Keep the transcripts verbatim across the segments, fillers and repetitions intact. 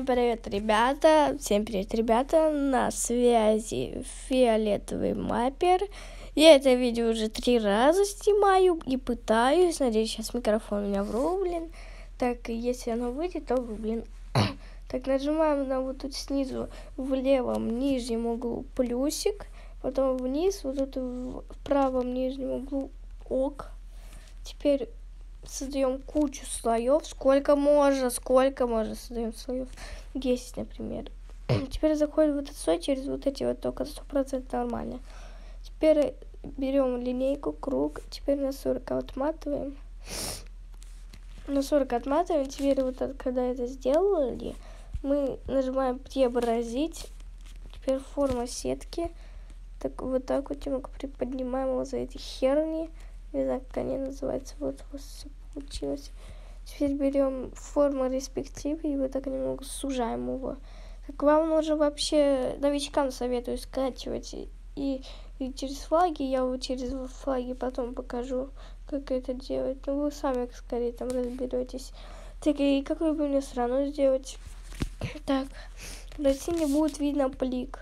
Всем привет, ребята! Всем привет, ребята! На связи фиолетовый маппер. Я это видео уже три раза снимаю и пытаюсь. Надеюсь, сейчас микрофон у меня врублен. Так, если оно выйдет, то врублен. Так, нажимаем на вот тут снизу в левом нижнем углу плюсик. Потом вниз, вот тут в правом нижнем углу ок. Теперь создаем кучу слоев. Сколько можно, сколько можно создаем слоев. десять, например. Теперь заходим в этот слой через вот эти вот, только сто процентов нормально. Теперь берем линейку, круг. Теперь на сорок отматываем. На сорок отматываем. Теперь вот это, когда это сделали, мы нажимаем преобразить. Теперь форма сетки. Так вот так вот немного приподнимаем его за эти херни. Не знаю, как они называются. Вот у вас все получилось. Теперь берем форму респектив и вот так немного сужаем его. Так вам нужно вообще новичкам советую скачивать и, и через флаги. Я вот через флаги потом покажу, как это делать. Но вы сами скорее там разберетесь. Так и как вы бы мне сразу сделать? Так, в России не будет видно плик.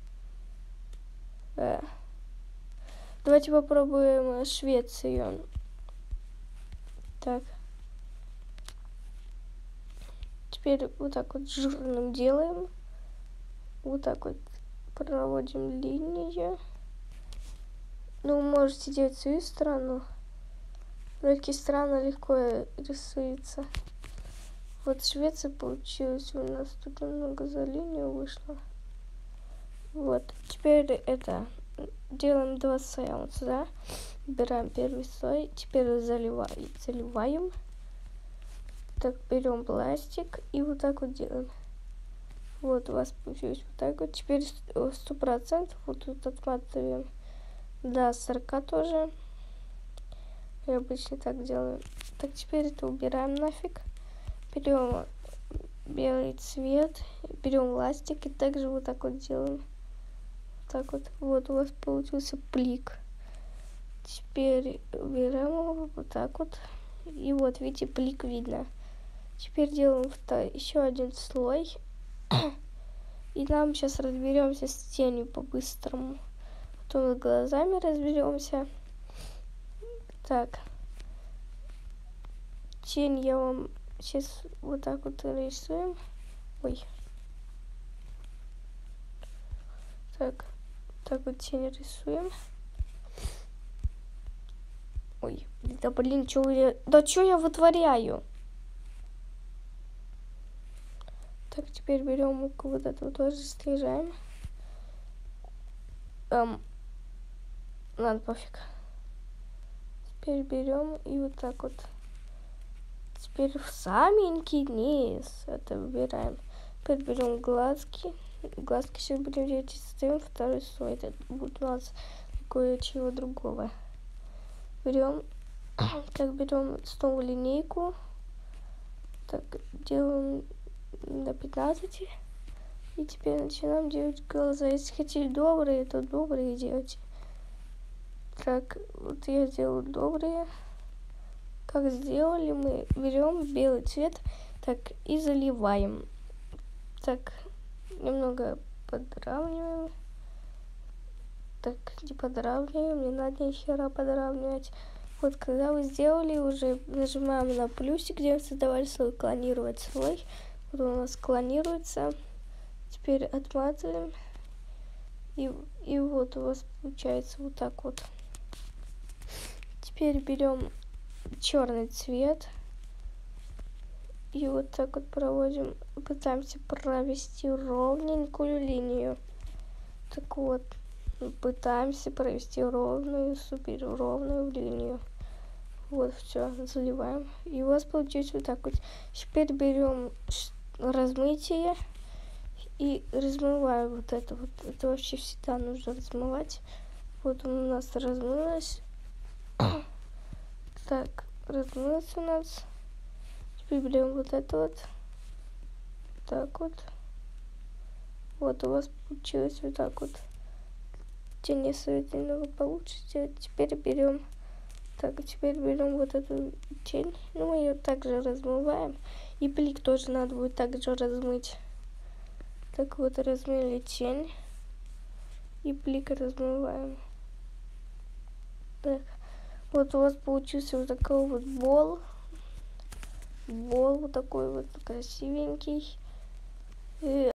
Э. Давайте попробуем Швецию. Так. Теперь вот так вот жирным делаем. Вот так вот проводим линию. Ну, вы можете делать свою страну. Многие страны легко рисуются. Вот Швеция получилась. У нас тут немного за линию вышло. Вот. Теперь это... Делаем два слоя вот сюда. Убираем первый слой. Теперь заливаем. заливаем. Так, берем пластик и вот так вот делаем. Вот у вас получилось вот так вот. Теперь сто процентов вот тут отматываем до сорока тоже. Я обычно так делаю. Так, теперь это убираем нафиг. Берем белый цвет. Берем ластик и также вот так вот делаем. Так вот, вот у вас получился плик. Теперь убираем его вот так вот. И вот, видите, плик видно. Теперь делаем еще один слой. И нам сейчас разберемся с тенью по-быстрому. Потом с глазами разберемся. Так. Тень я вам сейчас вот так вот рисуем. Ой. Так. Так вот тень рисуем. Ой, да блин, что я... Да что я вытворяю? Так, теперь берем вот это вот тоже стрижаем. Эм, ладно, пофиг. Теперь берем и вот так вот. Теперь в саменький низ это выбираем. Теперь берем глазки. Глазки сейчас будем делать и составим второй слой. Это будет у нас кое-чего другого. Берем, так, берем снова линейку. Так, делаем до пятнадцати. И теперь начинаем делать глаза. Если хотите добрые, то добрые делайте. Так, вот я сделал добрые. Как сделали, мы берем белый цвет, так, и заливаем. Так, немного подравниваем. Так, не подравниваем, не надо ни хера подравнивать. Вот, когда вы сделали, уже нажимаем на плюсик, где вы создавали слой, клонировать слой. Вот он у нас клонируется. Теперь отматываем. И, и вот у вас получается вот так вот. Теперь берем черный цвет. И вот так вот проводим, пытаемся провести ровненькую линию. Так вот, пытаемся провести ровную, супер ровную линию. Вот, все, заливаем. И у вас получилось вот так вот. Теперь берем размытие и размываем вот это вот. Это вообще всегда нужно размывать. Вот у нас размылось. Так, размылось у нас. Теперь берем вот это вот. Так вот. Вот у вас получилось вот так вот. Тень не советую немного получше сделать. Теперь берем. Так, теперь берем вот эту тень. Ну, мы ее также размываем. И блик тоже надо будет также размыть. Так вот, размыли тень. И блик размываем. Так. Вот у вас получился вот такой вот бол. Бол вот такой вот красивенький. И